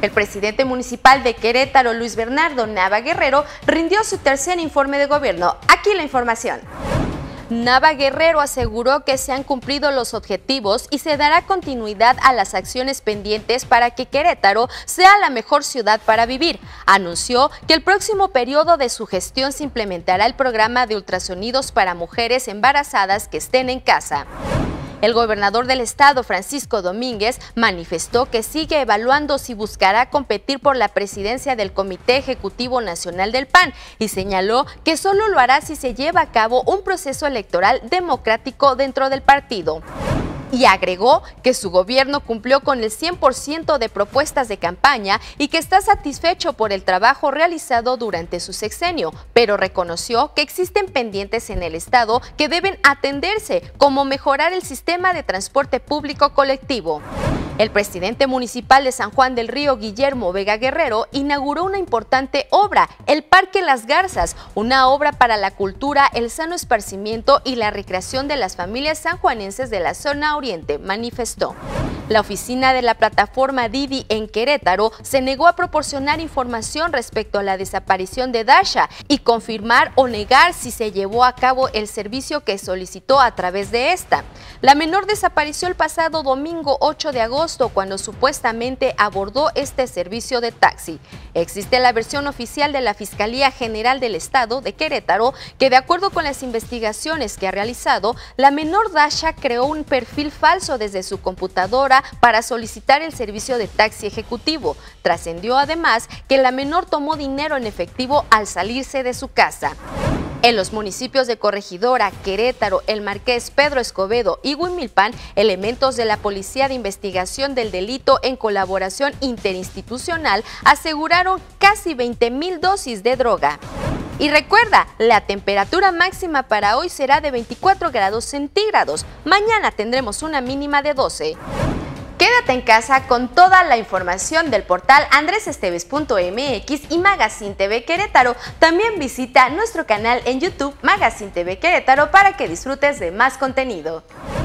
El presidente municipal de Querétaro, Luis Bernardo Nava Guerrero, rindió su tercer informe de gobierno. Aquí la información. Nava Guerrero aseguró que se han cumplido los objetivos y se dará continuidad a las acciones pendientes para que Querétaro sea la mejor ciudad para vivir. Anunció que el próximo periodo de su gestión se implementará el programa de ultrasonidos para mujeres embarazadas que estén en casa. El gobernador del estado, Francisco Domínguez, manifestó que sigue evaluando si buscará competir por la presidencia del Comité Ejecutivo Nacional del PAN y señaló que solo lo hará si se lleva a cabo un proceso electoral democrático dentro del partido. Y agregó que su gobierno cumplió con el 100% de propuestas de campaña y que está satisfecho por el trabajo realizado durante su sexenio, pero reconoció que existen pendientes en el estado que deben atenderse, como mejorar el sistema de transporte público colectivo. El presidente municipal de San Juan del Río, Guillermo Vega Guerrero, inauguró una importante obra, el Parque Las Garzas, una obra para la cultura, el sano esparcimiento y la recreación de las familias sanjuanenses de la zona oriente, manifestó. La oficina de la plataforma Didi en Querétaro se negó a proporcionar información respecto a la desaparición de Dasha y confirmar o negar si se llevó a cabo el servicio que solicitó a través de esta. La menor desapareció el pasado domingo 8 de agosto cuando supuestamente abordó este servicio de taxi. Existe la versión oficial de la Fiscalía General del Estado de Querétaro que, de acuerdo con las investigaciones que ha realizado, la menor Dasha creó un perfil falso desde su computadora para solicitar el servicio de taxi ejecutivo. Trascendió además que la menor tomó dinero en efectivo al salirse de su casa. En los municipios de Corregidora, Querétaro, El Marqués, Pedro Escobedo y Huimilpan, elementos de la Policía de Investigación del Delito en colaboración interinstitucional aseguraron casi 20,000 dosis de droga. Y recuerda, la temperatura máxima para hoy será de 24 grados centígrados. Mañana tendremos una mínima de 12. Quédate en casa con toda la información del portal andresesteves.mx y Magazine TV Querétaro. También visita nuestro canal en YouTube Magazine TV Querétaro para que disfrutes de más contenido.